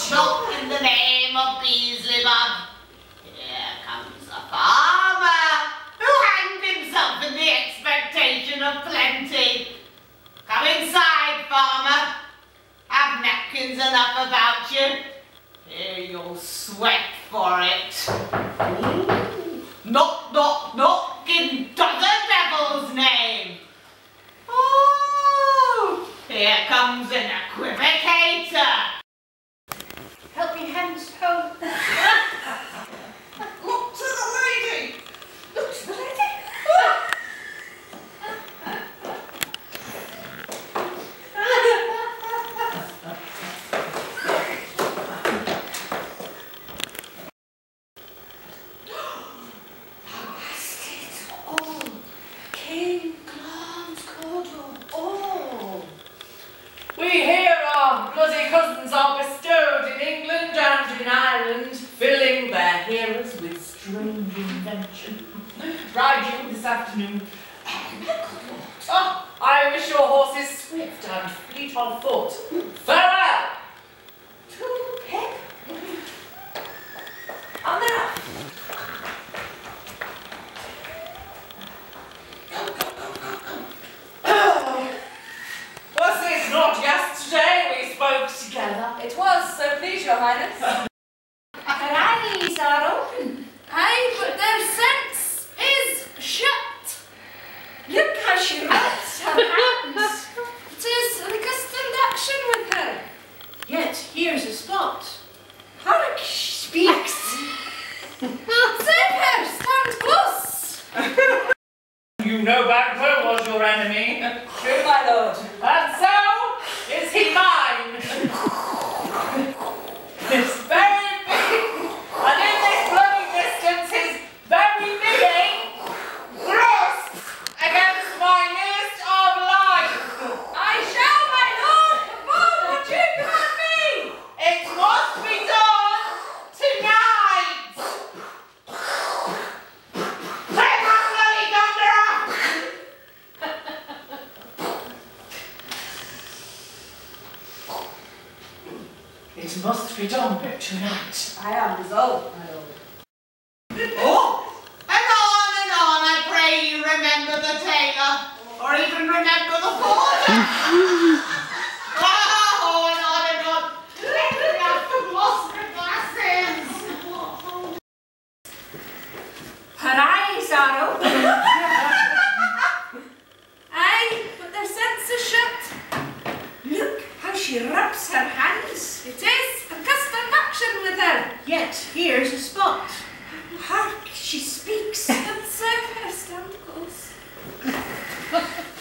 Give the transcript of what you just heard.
choke in the name of Beelzebub. Here comes a farmer who hanged himself in the expectation of plenty. Come inside, farmer. Have napkins enough about you. Here you'll sweat for it. Ooh. Knock, knock, knock in the devil's name. Oh, here comes an equivocator. Help me hands home. Look to the lady. Look to the lady. We hear our bloody cousins are bestowed in England and in Ireland, filling their hearers with strange invention. Ride you this afternoon. Oh, I wish your horses swift and fleet on foot. Farewell! To Pip. On there. Was it not yesterday we spoke together? It was, so please, your highness. Her eyes are open. Aye, but their sense is shut. Look how she rubs her hands. It is an accustomed action with her. Yet here's a spot. Hark, she speaks. Save her, stand close. You know Macbeth was your enemy. True, my lord. And so is he mine. This very big, and in this bloody distance his very being grasps against my list of life. I shall, my lord, perform what you command me. It must be done tonight. Take that bloody thunder off! It must be done tonight. I am resolved, my lord. Oh, and on, I pray you remember the tailor, or even remember the porter. Oh, and on, let me have the lost my glasses. Her eyes are open. Aye, but their senses shut. Look how she rubs her hands. It is accustomed action with her. Yet here's a spot. Hark, she speaks. And serve her, stand close.